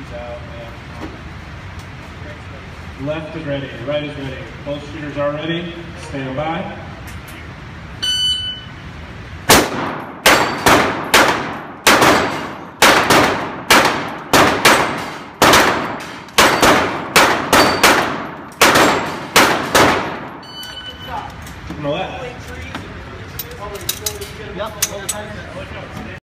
out, yeah. Left is ready, right is ready. Both shooters are ready. Stand by. On the left. Yep.